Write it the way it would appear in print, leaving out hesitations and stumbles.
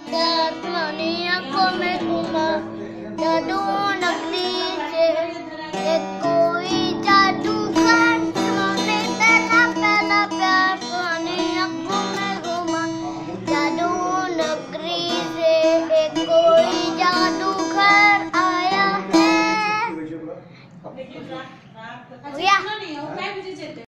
आसमानी आंखों में घूमा जादू नगरी से एक कोई जादूगर जिन्होंने पहला पहला प्यार आसमानी आंखों में घूमा जादू नगरी से एक कोई जादूगर आया है।